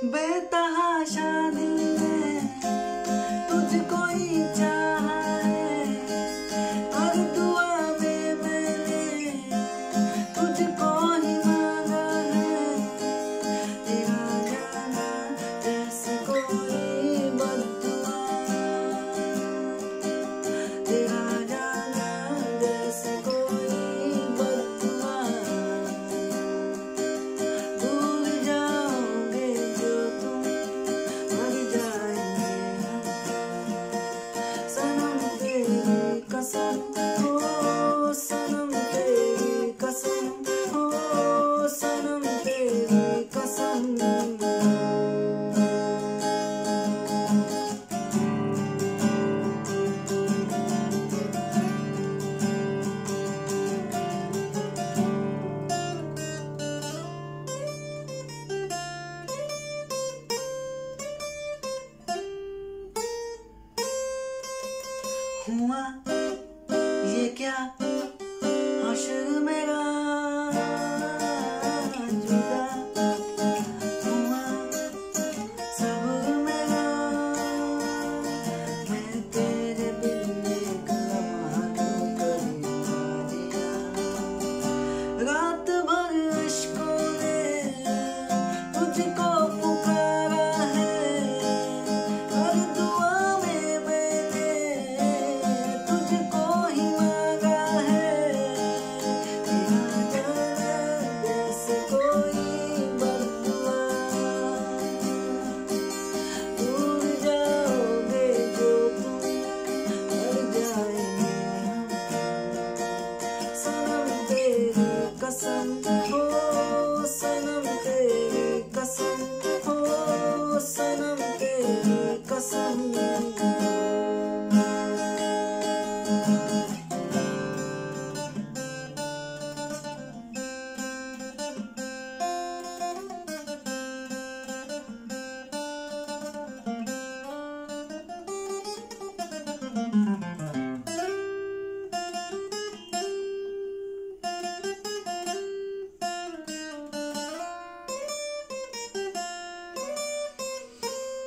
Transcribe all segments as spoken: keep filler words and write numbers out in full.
बेतहाशा दिल ने तुझको ही चाहा है, हर दुआ में मैंने तुझको ही मांगा है। तेरा जाना जैसे कोई बद्दुआ, तेरा जाना जैसे कोई बद्दुआ। भूल जाओगे जो तुम मर जाएंगे सनम, तेरी कसम हो सनम, तेरी कसम हो सनम, तेरी कसम। हुआ ये क्या हश्र मेरा जुदा, हुआ सब मेरा मैं तेरे बिन एक लम्हा क्यों करूं जिया। रात भर इश्कों ने तुझको पुकारा है, हर दुआ में मैंने तुझको ही मांगा है। तेरा जाना जैसे कोई बद्दुआ, भूल जाओगे जो तुम मर जाएंगे सनम, तेरी कसम हो सनम, तेरी कसम हो सनम, तेरी कसम।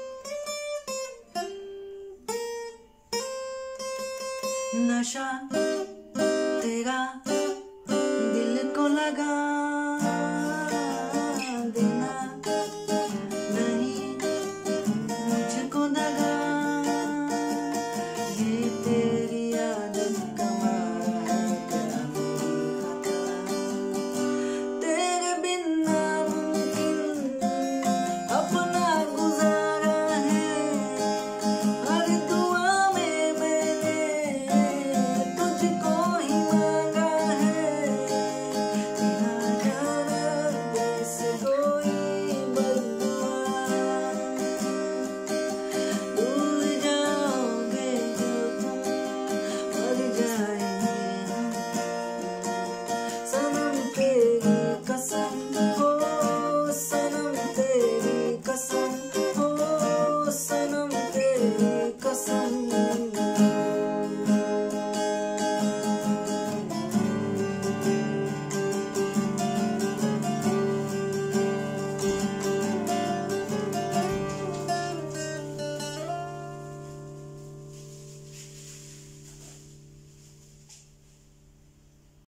नशा